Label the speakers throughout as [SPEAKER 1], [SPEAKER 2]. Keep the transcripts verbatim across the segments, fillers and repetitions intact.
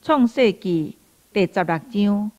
[SPEAKER 1] 創世記第十六章。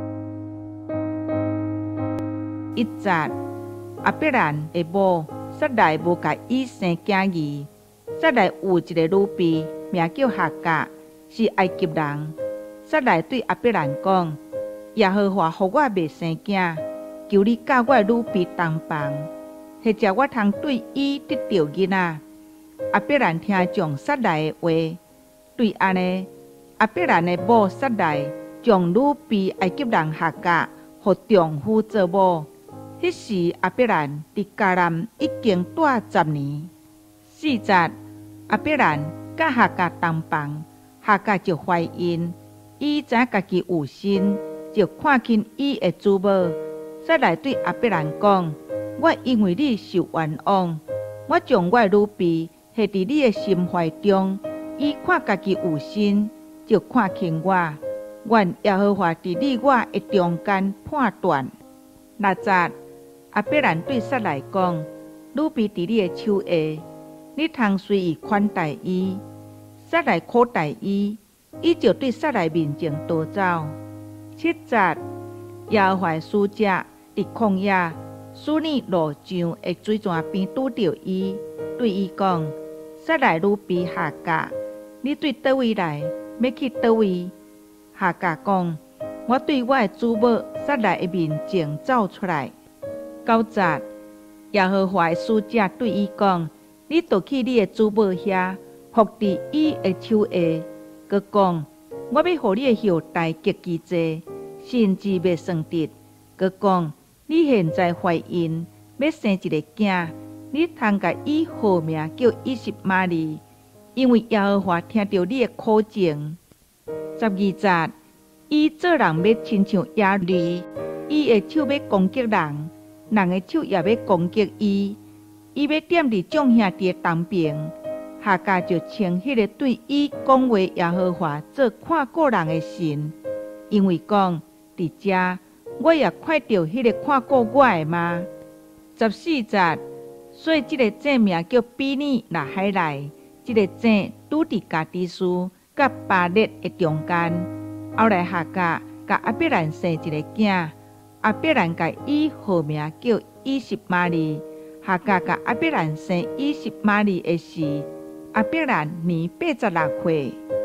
[SPEAKER 1] 一節，亞伯蘭的某撒萊無甲伊生囝兒。撒萊有一個女婢，名叫夏甲，是埃及人。撒萊對亞伯蘭講：耶和華予我未生囝，求你教我女婢同房，或者我通對伊得到囡仔。亞伯蘭聽從撒萊的話，對安尼，亞伯蘭的某撒萊將女婢埃及人夏甲予丈夫做某。迄時亞伯蘭佇迦南已經住十年。四節，亞伯蘭甲夏甲同房，夏甲就懷孕，伊知影家己有身，就看輕伊的主母。撒萊對亞伯蘭講：我因為你受冤枉，我將我女婢下佇你的心懷中，伊看家己有身，就看輕我。願耶和華佇你我的中間判斷。六節，亞伯蘭對撒萊講：女婢佇你的手下，你通隨意款待伊。撒萊苦待伊，伊就對撒萊面前逃走。七節，耶和華的使者佇曠野使你路上的水泉邊拄着伊，對伊講：撒萊女婢夏甲，你對叨位來？要去叨位？夏甲講：我對我的主母撒萊的面前走出來。九節，耶和華的使者對伊講：你倒去你的主母遐，伏佇伊的手下。佮講：我要互你的後代極其濟，甚至袂算得。佮講：你現在懷孕，要生一個囝，你通甲伊號名叫以實瑪利，因為耶和華聽到你的苦情。十二節，伊做人要親像野驢，伊的手要攻擊人，人的手也要攻擊伊。伊要踮佇眾兄弟的東邊，夏甲就稱迄個對伊講話耶和華做看顧人的神，因為講佇遮我也看到迄個看顧我的嗎？十四節，所以這個井名叫比尼拿海萊，這個井拄佇加迪斯甲巴列的中間。後來夏甲甲亞伯蘭生一個囝，亞伯蘭甲伊號名叫以實瑪利。夏甲甲亞伯蘭生以實瑪利的時，亞伯蘭年八十六歲。